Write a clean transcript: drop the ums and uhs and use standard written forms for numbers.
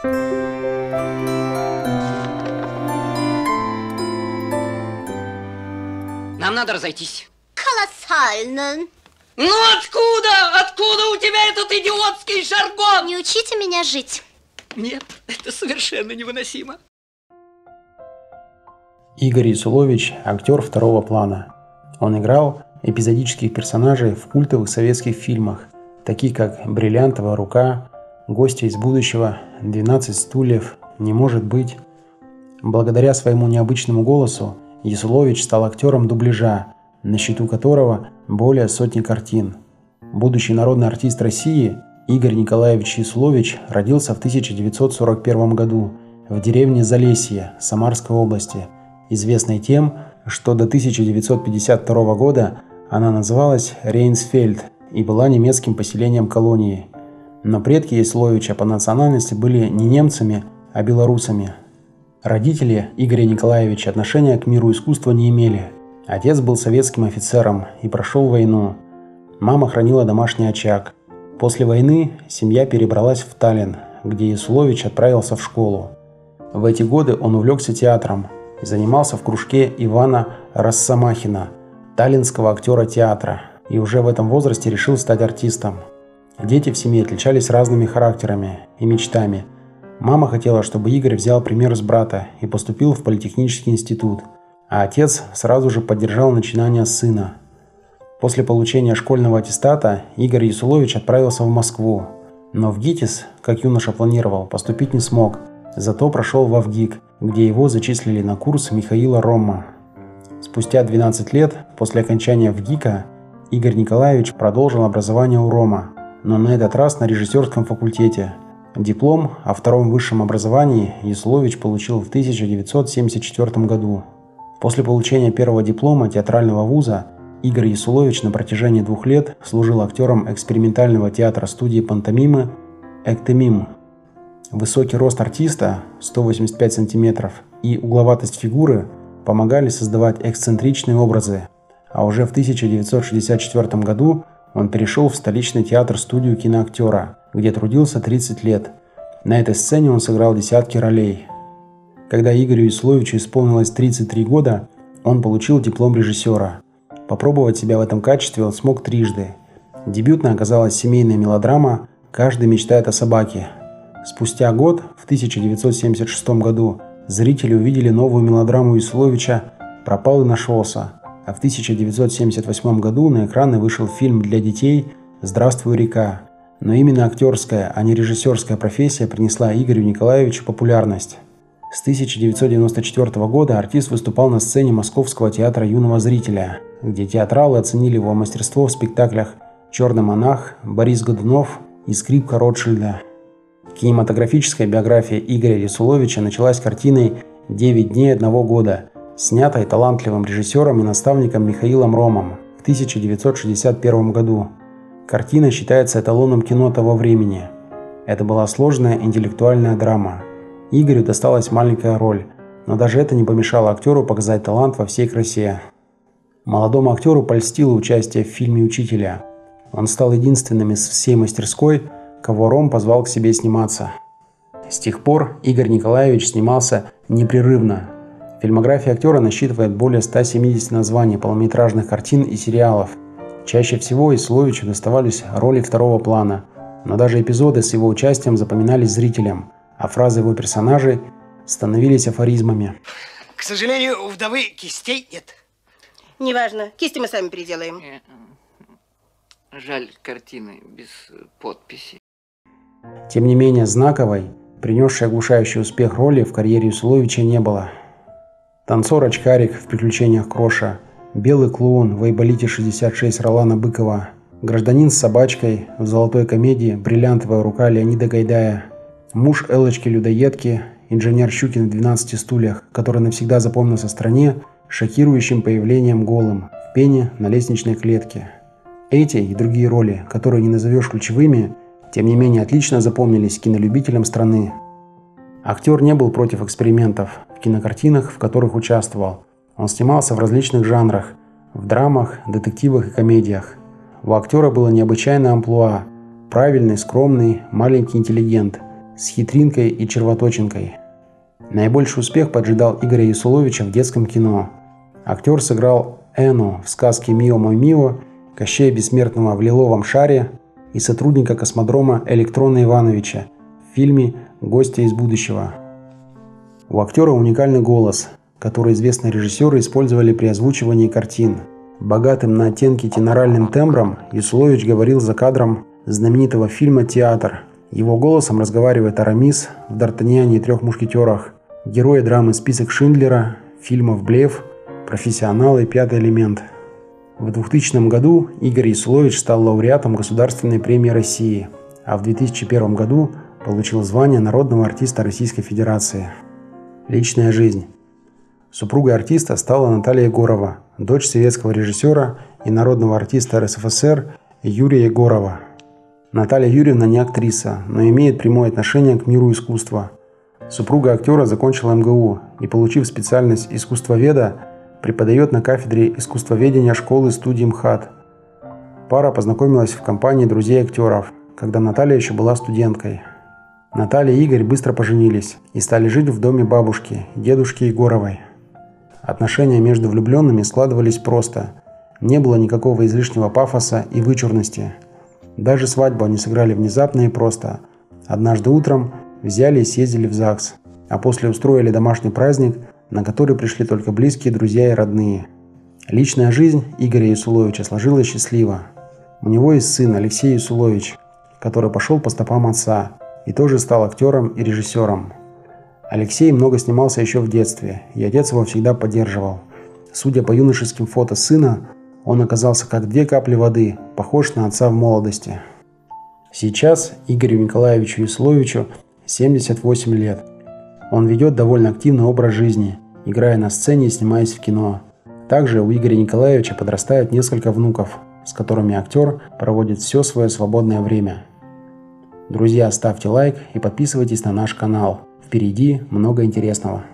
Нам надо разойтись. Колоссально. Ну откуда? Откуда у тебя этот идиотский жаргон? Не учите меня жить. Нет, это совершенно невыносимо. Игорь Ясулович – актер второго плана. Он играл эпизодических персонажей в культовых советских фильмах, таких как «Бриллиантовая рука», «Гости из будущего», «12 стульев», «Не может быть». Благодаря своему необычному голосу Ясулович стал актером дубляжа, на счету которого более сотни картин. Будущий народный артист России Игорь Николаевич Ясулович родился в 1941 году в деревне Залесье Самарской области, известной тем, что до 1952 года она называлась Рейнсфельд и была немецким поселением колонии. Но предки Ясуловича по национальности были не немцами, а белорусами. Родители Игоря Николаевича отношения к миру искусства не имели. Отец был советским офицером и прошел войну. Мама хранила домашний очаг. После войны семья перебралась в Таллин, где Ясулович отправился в школу. В эти годы он увлекся театром и занимался в кружке Ивана Росомахина, таллинского актера театра, и уже в этом возрасте решил стать артистом. Дети в семье отличались разными характерами и мечтами. Мама хотела, чтобы Игорь взял пример с брата и поступил в политехнический институт, а отец сразу же поддержал начинания сына. После получения школьного аттестата Игорь Ясулович отправился в Москву, но в ГИТИС, как юноша планировал, поступить не смог, зато прошел в ВГИК, где его зачислили на курс Михаила Ромма. Спустя 12 лет после окончания ВГИКа Игорь Николаевич продолжил образование у Ромма, но на этот раз на режиссерском факультете. Диплом о втором высшем образовании Ясулович получил в 1974 году. После получения первого диплома театрального вуза Игорь Ясулович на протяжении 2 лет служил актером экспериментального театра студии пантомимы «Эктемим». Высокий рост артиста, 185 см, и угловатость фигуры помогали создавать эксцентричные образы, а уже в 1964 году он перешел в столичный театр-студию киноактера, где трудился 30 лет. На этой сцене он сыграл десятки ролей. Когда Игорю Ясуловичу исполнилось 33 года, он получил диплом режиссера. Попробовать себя в этом качестве он смог трижды. Дебютной оказалась семейная мелодрама «Каждый мечтает о собаке». Спустя год, в 1976 году, зрители увидели новую мелодраму Ясуловича «Пропал и нашелся», а в 1978 году на экраны вышел фильм для детей «Здравствуй, река». Но именно актерская, а не режиссерская профессия принесла Игорю Николаевичу популярность. С 1994 года артист выступал на сцене Московского театра юного зрителя, где театралы оценили его мастерство в спектаклях «Черный монах», «Борис Годунов» и «Скрипка Ротшильда». Кинематографическая биография Игоря Ясуловича началась картиной «9 дней одного года», снятой талантливым режиссером и наставником Михаилом Роммом в 1961 году. Картина считается эталоном кино того времени. Это была сложная интеллектуальная драма. Игорю досталась маленькая роль, но даже это не помешало актеру показать талант во всей красе. Молодому актеру польстило участие в фильме «Учителя». Он стал единственным из всей мастерской, кого Ром позвал к себе сниматься. С тех пор Игорь Николаевич снимался непрерывно. Фильмография актера насчитывает более 170 названий полнометражных картин и сериалов. Чаще всего Ясуловичу доставались роли второго плана, но даже эпизоды с его участием запоминались зрителям, а фразы его персонажей становились афоризмами. К сожалению, у вдовы кистей нет. Неважно, кисти мы сами переделаем. Жаль, картины без подписи. Тем не менее, знаковой, принесшей оглушающий успех роли в карьере Ясуловича не было. Танцор-очкарик в «Приключениях Кроша», белый клоун в «Айболите 66» Ролана Быкова, гражданин с собачкой в золотой комедии «Бриллиантовая рука» Леонида Гайдая, муж Эллочки-людоедки, инженер Щукин в «12 стульях», который навсегда запомнился стране шокирующим появлением голым в пене на лестничной клетке. Эти и другие роли, которые не назовешь ключевыми, тем не менее отлично запомнились кинолюбителям страны. Актер не был против экспериментов в кинокартинах, в которых участвовал. Он снимался в различных жанрах – в драмах, детективах и комедиях. У актера было необычайное амплуа – правильный, скромный, маленький интеллигент, с хитринкой и червоточинкой. Наибольший успех поджидал Игоря Ясуловича в детском кино. Актер сыграл Эну в сказке «Мио мой Мио», Кощея Бессмертного в «Лиловом шаре» и сотрудника космодрома Электрона Ивановича в фильме «Гостья из будущего». У актера уникальный голос, который известные режиссеры использовали при озвучивании картин. Богатым на оттенки теноральным тембром Ясулович говорил за кадром знаменитого фильма «Театр». Его голосом разговаривает Арамис в «Д'Артаньяне и трех мушкетерах», герои драмы «Список Шиндлера», фильмов «Блеф», «Профессионалы» и «Пятый элемент». В 2000 году Игорь Ясулович стал лауреатом Государственной премии России, а в 2001 году получил звание народного артиста Российской Федерации. Личная жизнь. Супругой артиста стала Наталья Егорова, дочь советского режиссера и народного артиста РСФСР Юрия Егорова. Наталья Юрьевна не актриса, но имеет прямое отношение к миру искусства. Супруга актера закончила МГУ и, получив специальность искусствоведа, преподает на кафедре искусствоведения школы-студии МХАТ. Пара познакомилась в компании друзей актеров, когда Наталья еще была студенткой. Наталья и Игорь быстро поженились и стали жить в доме бабушки, дедушки Егоровой. Отношения между влюбленными складывались просто. Не было никакого излишнего пафоса и вычурности. Даже свадьбу они сыграли внезапно и просто. Однажды утром взяли и съездили в ЗАГС, а после устроили домашний праздник, на который пришли только близкие друзья и родные. Личная жизнь Игоря Ясуловича сложилась счастливо. У него есть сын Алексей Ясулович, который пошел по стопам отца и тоже стал актером и режиссером. Алексей много снимался еще в детстве, и отец его всегда поддерживал. Судя по юношеским фото сына, он оказался как две капли воды, похож на отца в молодости. Сейчас Игорю Николаевичу Ясуловичу 78 лет. Он ведет довольно активный образ жизни, играя на сцене и снимаясь в кино. Также у Игоря Николаевича подрастает несколько внуков, с которыми актер проводит все свое свободное время. Друзья, ставьте лайк и подписывайтесь на наш канал. Впереди много интересного.